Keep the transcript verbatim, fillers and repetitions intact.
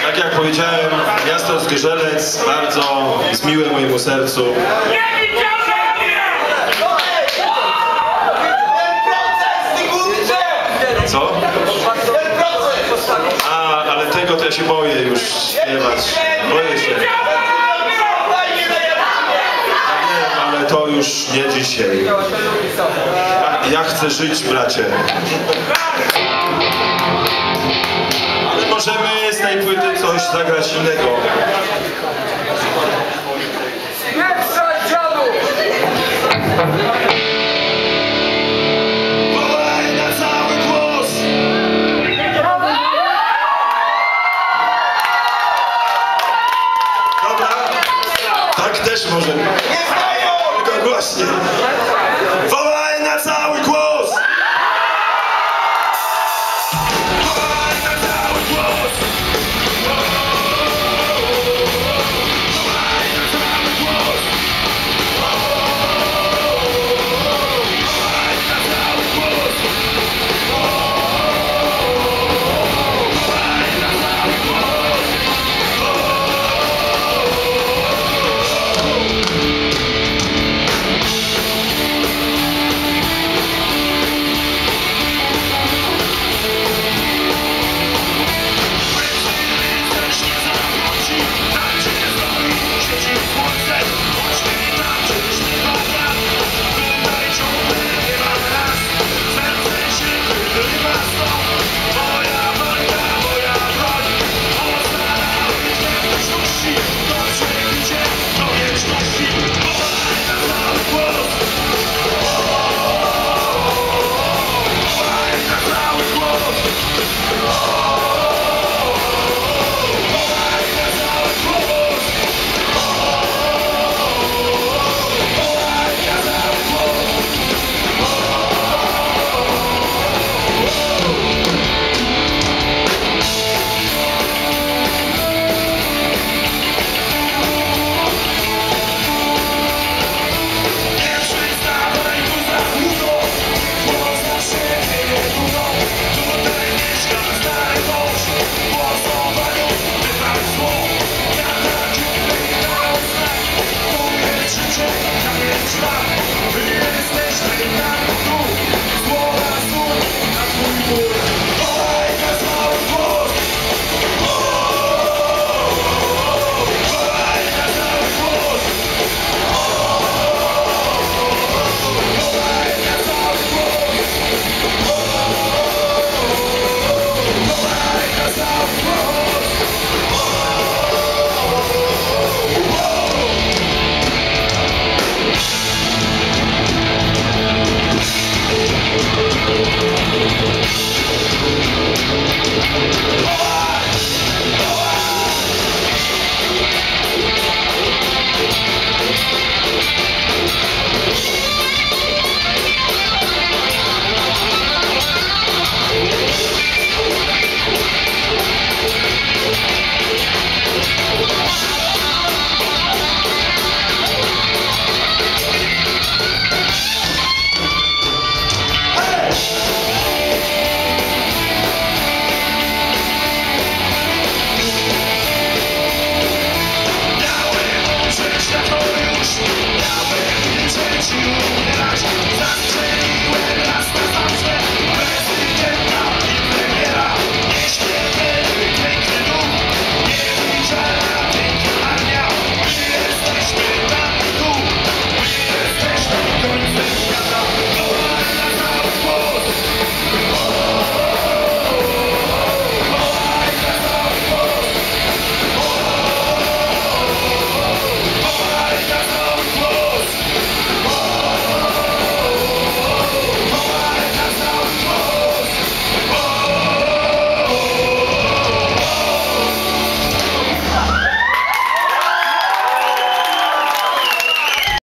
Tak jak powiedziałem, miasto Zgorzelec bardzo jest miłe mojemu sercu. Co? A, ale tego to ja się boję już śpiewać. Boję się. Nie, ale to już nie dzisiaj. Ja chcę żyć, bracie. Ale możemy z tej płyty coś zagrać innego. Też możemy. Tylko głośniej. Wołaj na cały głos! Wołaj na cały głos! Wołaj na cały głos! Wołaj na cały głos! Wołaj na cały głos! Oh!